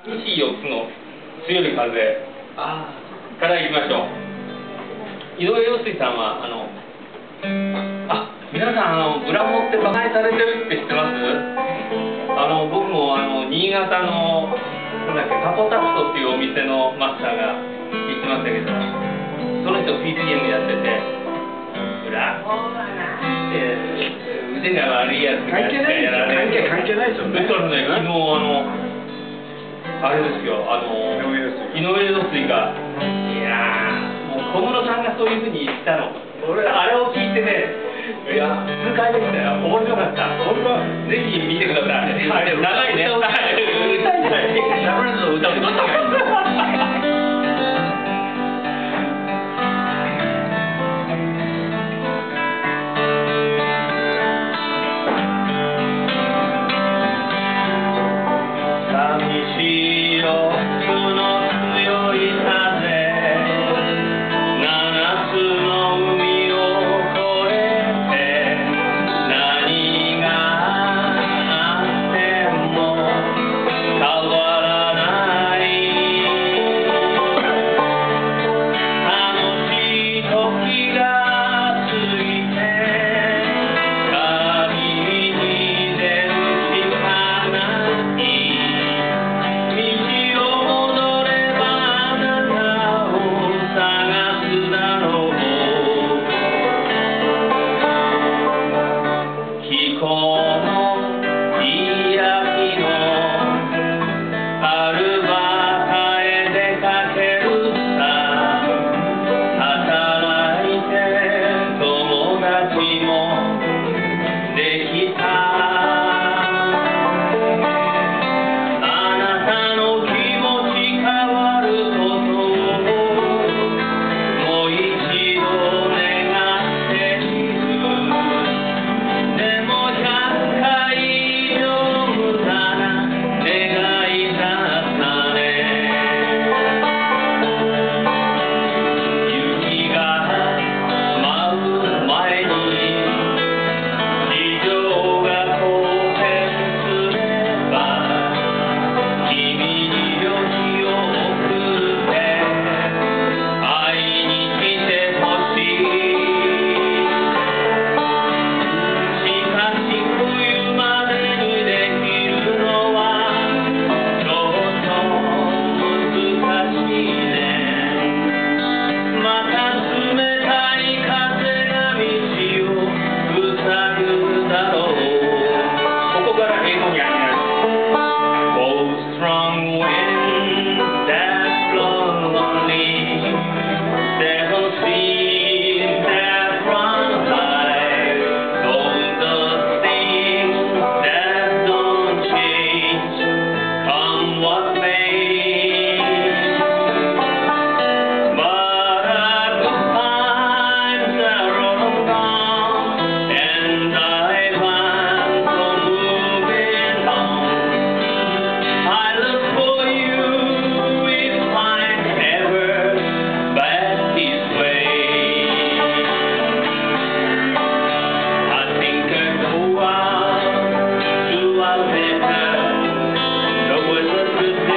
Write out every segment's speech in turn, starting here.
西4つの強い風からいきましょう。井上陽水さんは皆さんブラモって馬鹿にされてるって知ってます？僕も新潟のなんだっけタコタクトっていうお店のマスターが言ってましたけど、その人 PTM やってて、ブラモはなんて腕が悪いやつがしかやられる。 関係ないですよね。 だからね、昨日あれですよ、井上陽水が、いやー、もう小室さんがそういうふうに言ったの。俺、あれを聞いてね、いや、数回目したよ、面白かった。ぜひ見てください。あれ、長いね。歌いたい。シャブラズの歌をどっちがいいの？ Better, no, it's a good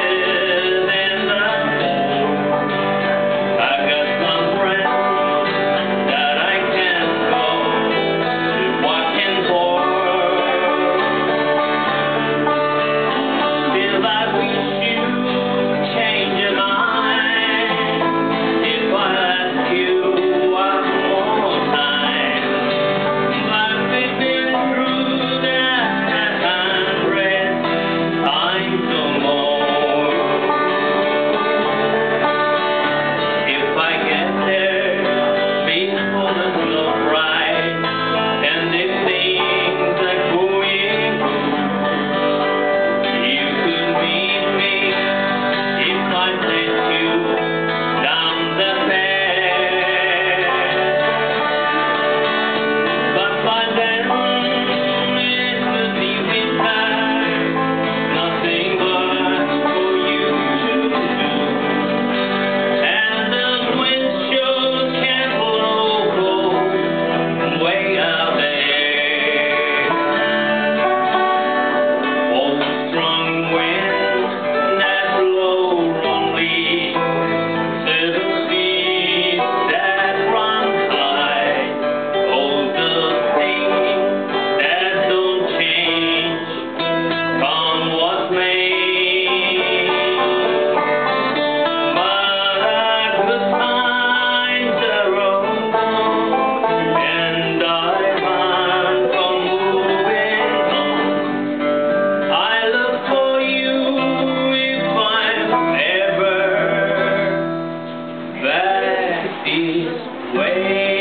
ウェイ